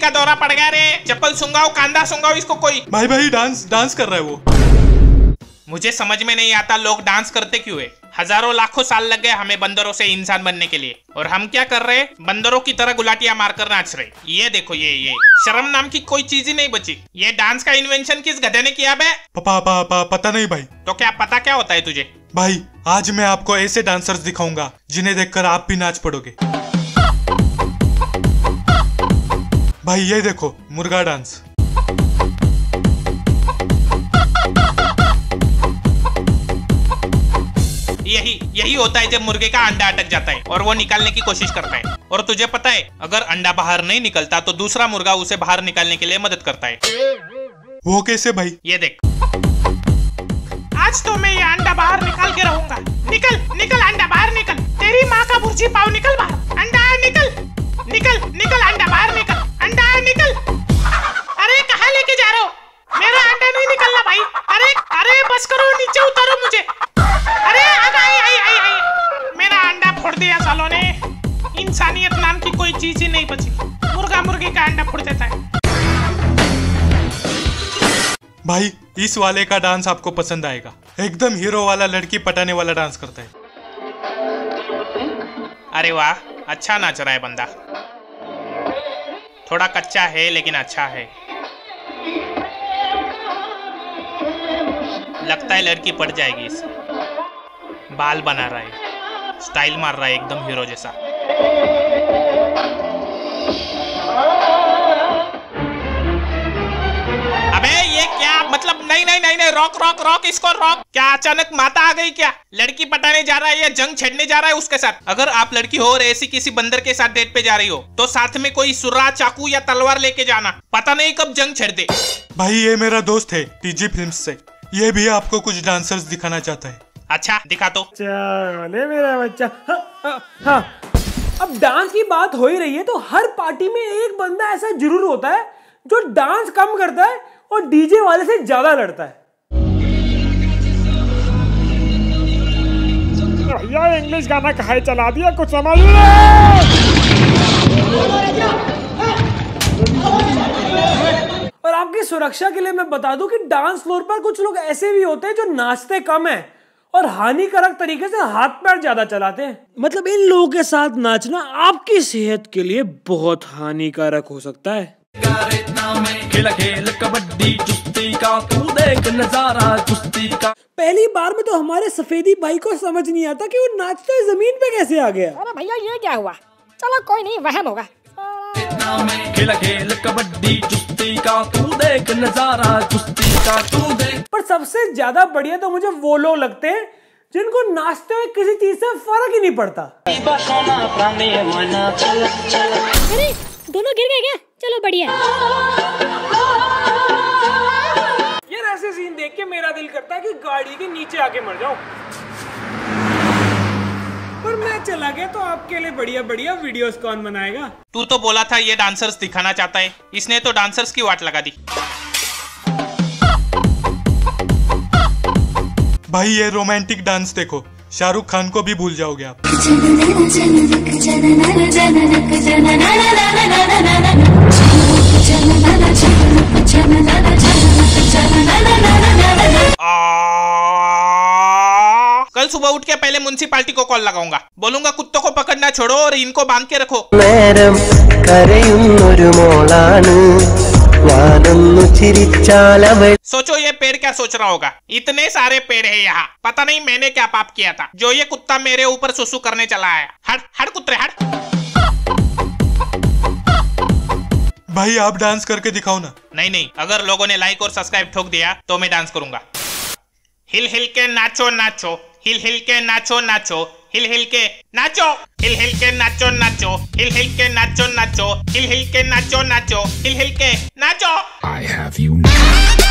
का दौरा पड़ गया रे। चप्पल सुंगाओ, कांदा सुंगाओ इसको कोई। भाई डांस कर रहा है वो। मुझे समझ में नहीं आता लोग डांस करते क्यों है। हजारों लाखों साल लग गए हमें बंदरों से इंसान बनने के लिए, और हम क्या कर रहे हैं? बंदरों की तरह गुलाटियां मारकर नाच रहे। ये देखो, ये शर्म नाम की कोई चीज ही नहीं बची। ये डांस का इन्वेंशन किस गधे ने किया बे? पता नहीं भाई। तो क्या पता क्या होता है तुझे? भाई आज मैं आपको ऐसे डांसर्स दिखाऊंगा जिन्हें देखकर आप भी नाच पड़ोगे। भाई ये देखो, मुर्गा डांस। यही होता है जब मुर्गे का अंडा अटक जाता है और वो निकालने की कोशिश करता है। और तुझे पता है, अगर अंडा बाहर नहीं निकलता तो दूसरा मुर्गा उसे बाहर निकालने के लिए मदद करता है। वो कैसे भाई? ये देख, आज तो मैं ये अंडा बाहर निकाल के रहूंगा। निकल अंडा बाहर निकल। तेरी माँ का बुर्जी पाव, निकल बाहर। अंडा निकल अंडा बाहर निकल। अंडा निकल। अरे कहाँ लेके जा रहे हो? मेरा अंडा नहीं निकलना भाई। अरे बस करो, नीचे उतारो मुझे। अरे आई मेरा अंडा फोड़ दिया सालों ने। इंसानियत नाम की कोई चीज ही नहीं बची। मुर्गा मुर्गी का अंडा फोड़ देता है। भाई इस वाले का डांस आपको पसंद आएगा। एकदम हीरो वाला, लड़की पटाने वाला डांस करता है। अरे वाह, अच्छा नाच रहा है बंदा। थोड़ा कच्चा है लेकिन अच्छा है। लगता है लड़की पड़ जाएगी इसे। बाल बना रहा है, स्टाइल मार रहा है एकदम हीरो जैसा। अबे ये क्या मतलब? नहीं रोक इसको रोक। क्या अचानक माता आ गई क्या? लड़की पटाने जा रहा है या जंग छेड़ने जा रहा है उसके साथ? अगर आप लड़की हो और ऐसी किसी बंदर के साथ डेट पे जा रही हो तो साथ में कोई सुर्रा, चाकू या तलवार लेके जाना। पता नहीं कब जंग छेड़ दे। भाई ये मेरा दोस्त है टीजी फिल्म्स से। ये भी आपको कुछ डांसर्स दिखाना चाहता है। अच्छा दिखा तो। चले मेरा बच्चा। हाँ। अब डांस की बात हो ही रही है तो हर पार्टी में एक बंदा ऐसा जरूर होता है जो डांस कम करता है और डीजे वाले से ज्यादा लड़ता है। भैया इंग्लिश गाना कहाँ चला दिया, कुछ समझ नहीं। और आपकी सुरक्षा के लिए मैं बता दूं कि डांस फ्लोर पर कुछ लोग ऐसे भी होते हैं जो नाचते कम है और हानिकारक तरीके से हाथ पैर ज्यादा चलाते हैं। मतलब इन लोगों के साथ नाचना आपकी सेहत के लिए बहुत हानिकारक हो सकता है। खेल कबड्डी कुश्ती का, तू देख नजारा कुश्ती का। पहली बार में तो हमारे सफेदी भाई को समझ नहीं आता कि वो नाचते जमीन पे कैसे आ गया। अरे भैया ये क्या हुआ? चलो कोई नहीं, वहम होगा। खेल कबड्डी कुश्ती का, तू देख नजारा कुश्ती का, तू देख। पर सबसे ज्यादा बढ़िया तो मुझे वो लोग लगते हैं जिनको नाचते हुए किसी चीज से फर्क ही नहीं पड़ता। अरे दोनों गिर गए क्या? चलो बढ़िया। यार ऐसे सीन देख के मेरा दिल करता है कि गाड़ी के नीचे आके मर जाऊं। पर मैं चला गया तो आपके लिए बढ़िया बढ़िया वीडियोस कौन बनाएगा? तू तो बोला था ये डांसर्स दिखाना चाहता है, इसने तो डांसर्स की वाट लगा दी। भाई ये रोमांटिक डांस देखो, शाहरुख खान को भी भूल जाओगे आप। कल सुबह उठ के पहले म्युनिसिपालिटी को कॉल लगाऊंगा। बोलूंगा कुत्तों को पकड़ना छोड़ो और इनको बांध के रखो। सोचो ये पेड़ क्या सोच रहा होगा? इतने सारे पेड़ है यहाँ, पता नहीं मैंने क्या पाप किया था जो ये कुत्ता मेरे ऊपर सुसु करने चला आया। हट कुत्ते हट। भाई आप डांस करके दिखाओ ना। नहीं, अगर लोगों ने लाइक और सब्सक्राइब ठोक दिया तो मैं डांस करूंगा। हिल हिल के नाचो नाचो, हिल हिल के नाचो नाचो, हिल हिल के नाचो, हिल हिल के नाचो नाचो, हिल हिल के नाचो नाचो, हिल हिल के नाचो नाचो, हिल हिल के नाचो। I have you now.